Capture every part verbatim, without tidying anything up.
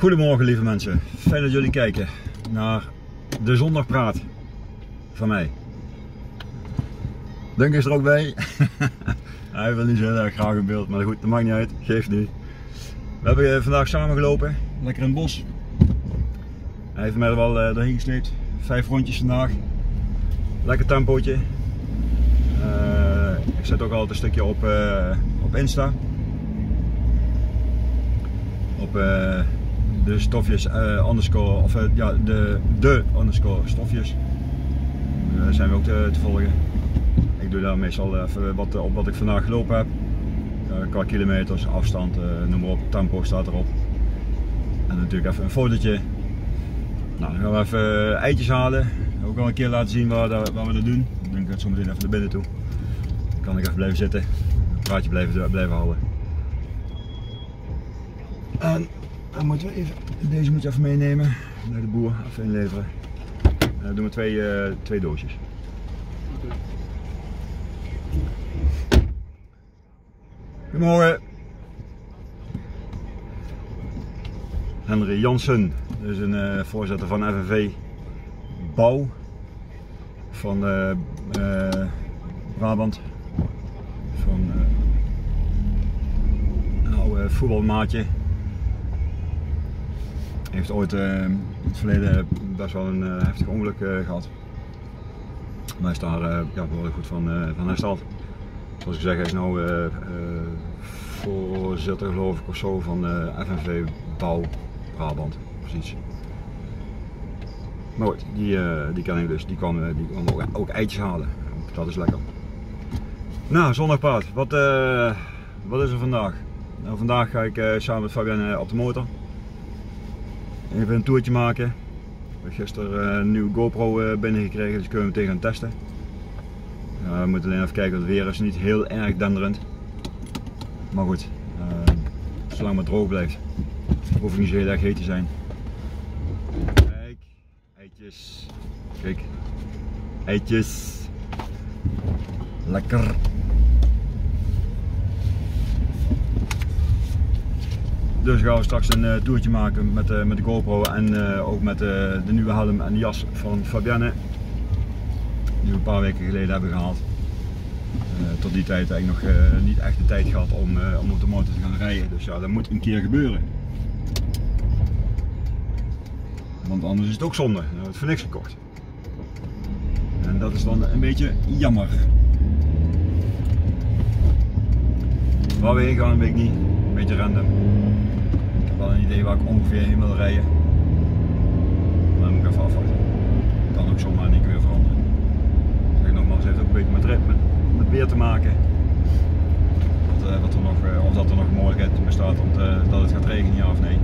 Goedemorgen lieve mensen, fijn dat jullie kijken naar de zondagpraat van mij. Dunk is er ook bij. Hij wil niet zo heel erg graag in beeld, maar goed, dat maakt niet uit, geeft niet. We hebben vandaag samen gelopen, lekker in het bos. Hij heeft mij er wel uh, doorheen gesleept, vijf rondjes vandaag. Lekker tempootje. Uh, ik zet ook altijd een stukje op, uh, op Insta. Op uh, de stofjes uh, underscore, of uh, ja, de, de underscore stofjes. Daar uh, zijn we ook te, te volgen. Ik doe daar meestal even wat, op wat ik vandaag gelopen heb. Uh, qua kilometers, afstand, uh, noem maar op, tempo staat erop. En natuurlijk even een fotootje. Nou, dan gaan we even uh, eitjes halen. Ook al een keer laten zien waar, waar we dat doen. Ik denk dat zo meteen even naar binnen toe. Dan kan ik even blijven zitten. Een praatje blijven, blijven houden. En dan moeten we even, deze moet je even meenemen naar de boer, even inleveren. En dan doen we twee, uh, twee doosjes. Goedemorgen. Henry Jansen, dus een uh, voorzitter van F N V Bouw van uh, uh, Brabant. Van uh, een oude voetbalmaatje. Heeft ooit uh, in het verleden best wel een uh, heftig ongeluk uh, gehad. Maar hij is daar uh, ja, behoorlijk goed van, uh, van hersteld. Zoals ik zeg, hij is nu uh, uh, voorzitter geloof ik of zo van uh, F N V Bouw Brabant. Precies. Maar goed, die, uh, die ken ik dus. Die kwam, uh, die kwam ook, ook eitjes halen. Dat is lekker. Nou, zondagpraat. Wat, uh, wat is er vandaag? Nou, vandaag ga ik uh, samen met Fabienne op de motor. Even een toertje maken. We hebben gisteren een nieuwe GoPro binnengekregen, dus kunnen we meteen gaan testen. Ja, we moeten alleen even kijken, het weer is niet heel erg denderend. Maar goed, uh, zolang het droog blijft, hoef ik niet zo heel erg heet te zijn. Kijk, eitjes. Kijk, eitjes. Lekker. Dus gaan we straks een uh, toertje maken met, uh, met de GoPro en uh, ook met uh, de nieuwe helm en de jas van Fabienne. Die we een paar weken geleden hebben gehaald. Uh, tot die tijd eigenlijk nog uh, niet echt de tijd gehad om, uh, om op de motor te gaan rijden. Dus ja, dat moet een keer gebeuren. Want anders is het ook zonde. Dan hebben we het voor niks gekocht. En dat is dan een beetje jammer. Waar we heen gaan weet ik niet. Een beetje random. Ik heb wel een idee waar ik ongeveer heen wil rijden. Maar dan moet ik even afwachten. Het kan ook zomaar in één keer weer veranderen. Zeg ik nogmaals, het heeft ook een beetje met, met, met weer te maken. Wat, uh, wat er nog, uh, of dat er nog mogelijkheid bestaat om te, dat het gaat regenen, ja of nee.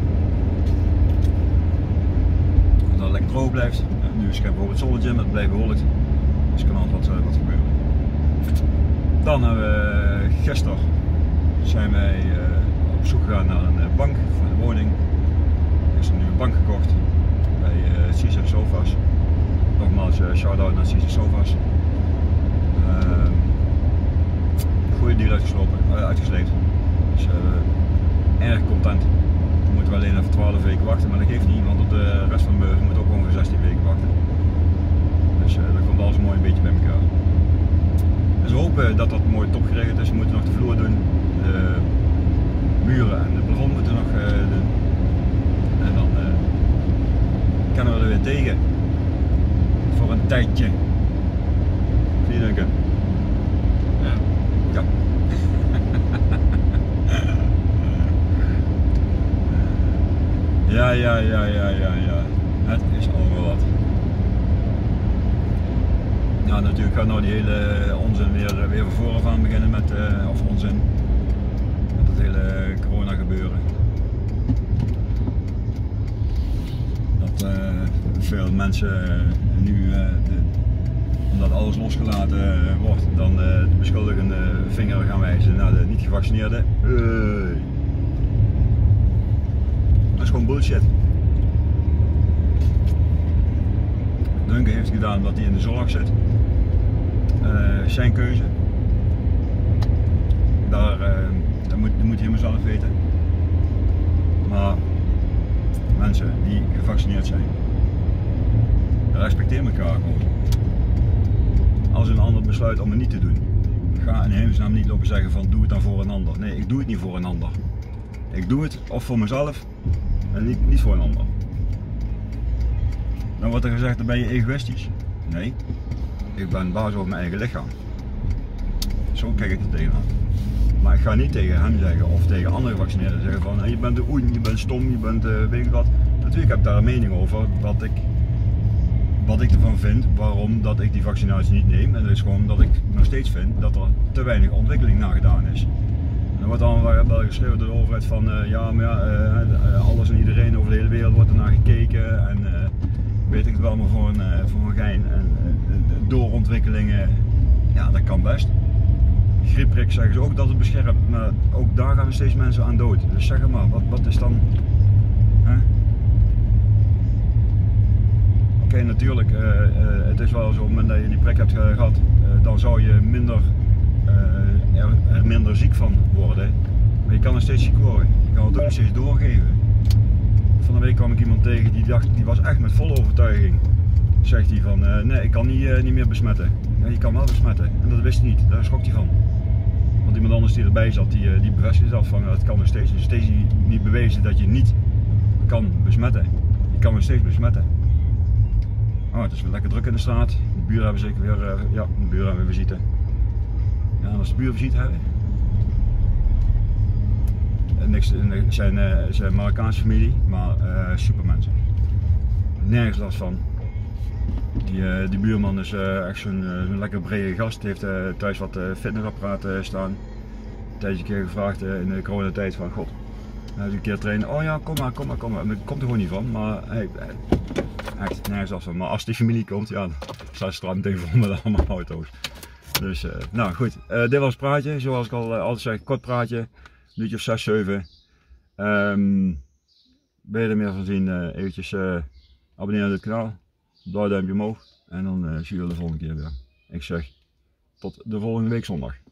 Of dat het lekker droog blijft. Uh, nu is het bijvoorbeeld het zonnetje, maar het blijft bewolkt. Dus er kan altijd wat, uh, wat gebeuren. Dan hebben we uh, gisteren zijn wij uh, op zoek gegaan naar een uh, bank voor de woning. Er is een nieuwe bank gekocht bij uh, Caesar Sofas. Nogmaals, uh, shout-out naar Caesar Sofas. Uh, goede deal uitgeslopen, uh, uitgesleept. Dus uh, erg content. Dan moeten we alleen even twaalf weken wachten, maar dat geeft niet, want op de rest van de meubels moet ook ongeveer zestien weken wachten. Dus uh, dat komt alles mooi een beetje bij elkaar. Dus we hopen dat dat mooi top geregeld is. We moeten nog de vloer doen, de muren en de plafond moeten nog uh, doen. En dan uh, kunnen we er weer tegen. Voor een tijdje. Zie je denken? Ja. Ja. Ja, ja, ja, ja, ja, ja. Het is allemaal wat. Ja, natuurlijk gaat nou die hele onzin weer, weer van vooraf aan beginnen met, uh, of onzin, met het hele corona gebeuren. Dat uh, veel mensen uh, nu, uh, de, omdat alles losgelaten uh, wordt, dan uh, de beschuldigende vinger gaan wijzen naar de niet gevaccineerden. Uh, dat is gewoon bullshit. Duncan heeft gedaan omdat hij in de zorg zit. Uh, zijn keuze. Daar, uh, dat, moet, dat moet hij helemaal zelf weten. Maar mensen die gevaccineerd zijn. Respecteer elkaar gewoon. Als een ander besluit om het niet te doen, ga in hemelsnaam niet lopen zeggen van doe het dan voor een ander. Nee, ik doe het niet voor een ander. Ik doe het of voor mezelf en niet, niet voor een ander. Dan wordt er gezegd, dan ben je egoïstisch. Nee, ik ben baas over mijn eigen lichaam. Zo kijk ik er tegenaan. Maar ik ga niet tegen hem zeggen of tegen andere gevaccineerden zeggen van hey, je bent de oen, je bent stom, je bent uh, weet ik wat. Natuurlijk heb ik daar een mening over wat ik, wat ik ervan vind, waarom dat ik die vaccinatie niet neem. En dat is gewoon dat ik nog steeds vind dat er te weinig ontwikkeling naar gedaan is. Er wordt dan wel geschreven door de overheid van uh, ja, maar ja, uh, alles en iedereen over de hele wereld wordt er naar gekeken en uh, weet ik het wel maar voor een, uh, voor een gein. En uh, doorontwikkelingen, ja dat kan best. Griepprik zeggen ze ook dat het beschermt, maar ook daar gaan steeds mensen aan dood. Dus zeg maar, wat, wat is dan... Oké, okay, natuurlijk, uh, uh, het is wel zo, op het moment dat je die prik hebt gehad, uh, dan zou je minder, uh, er, er minder ziek van worden. Maar je kan nog steeds ziek worden. Je kan het ook nog steeds doorgeven. Van de week kwam ik iemand tegen die dacht, die was echt met volle overtuiging. Zegt hij van, uh, nee ik kan niet, uh, niet meer besmetten. Ja, je kan wel besmetten en dat wist hij niet, daar schrok hij van. Want iemand anders die erbij zat, die, die bevestigde dat van, het kan nog steeds. Het is steeds niet bewezen dat je niet kan besmetten. Je kan nog steeds besmetten. Oh, het is weer lekker druk in de straat. De buren hebben zeker weer, uh, ja, de buren hebben weer visite. Ja, als de buren visite hebben. Niks, het zijn, uh, zijn Marokkaanse familie, maar uh, supermensen. Nergens last van. Die, uh, die buurman is uh, echt zo'n uh, lekker brede gast, heeft uh, thuis wat uh, fitnessapparaten staan. Een tijdje een keer gevraagd uh, in de coronatijd van god, hij is een keer trainen, oh ja kom maar, kom maar, kom maar. Dat komt er gewoon niet van, maar hey, echt nergens af van. Maar als die familie komt, ja, dan staat de straat meteen vol met allemaal auto's. Dus uh, nou goed, uh, dit was het praatje, zoals ik al uh, altijd zeg, kort praatje, een minuutje of zes, zeven. Um, ben je er meer van zien, uh, eventjes uh, abonneren op dit kanaal. Blauw duimpje omhoog en dan uh, zien we de volgende keer weer. Ik zeg tot de volgende week zondag.